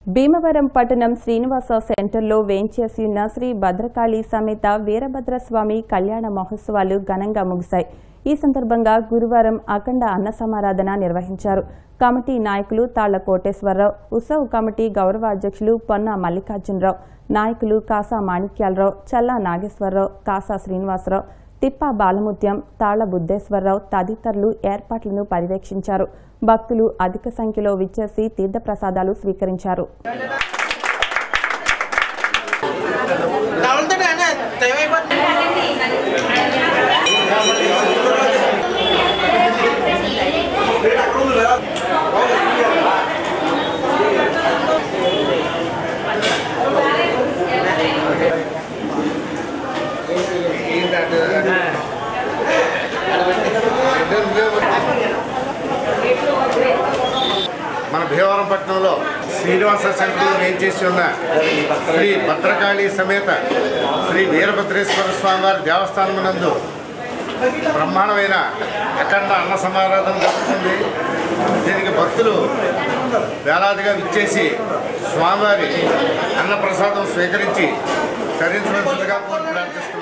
భీమవరం పట్టణం శ్రీనివాస సెంటర్లో వేంచేసి ఉన్న శ్రీ భద్రకాళి సమేత వీరభద్రస్వామి కళ్యాణ మహోత్సవాలు ఘనంగా ముగిశాయి. ఈ సందర్భంగా గురువారం అఖండ అన్న సమారాధన నిర్వహించారు. కమిటీ నాయకులు తాళ్ల కోటేశ్వరరావు, ఉత్సవ్ కమిటీ గౌరవ అధ్యక్షులు పొన్న మల్లికార్జునరావు, నాయకులు కాసా మాణిక్యాలరావు, చల్లా నాగేశ్వరరావు, కాసా శ్రీనివాసరావు, తిప్పా బాలముత్యం, తాళ్ల బుద్ధేశ్వరరావు తదితరులు ఏర్పాట్లను పర్యవేక్షించారు. భక్తులు అధిక సంఖ్యలో విచ్చేసి తీర్థప్రసాదాలు స్వీకరించారు. మన భీమవరం పట్టణంలో శ్రీనివాస సెంటర్లో వేంచేసి ఉన్న శ్రీ భద్రకాళి సమేత శ్రీ వీరభద్రేశ్వర స్వామి వారి దేవస్థానం నందు బ్రహ్మాండమైన అఖండ అన్న సమారాధన జరుగుతుంది. దీనికి భక్తులు వేలాదిగా విచ్చేసి స్వామివారి అన్నప్రసాదం స్వీకరించి తరించవలసిందిగా ప్రార్థిస్తారు.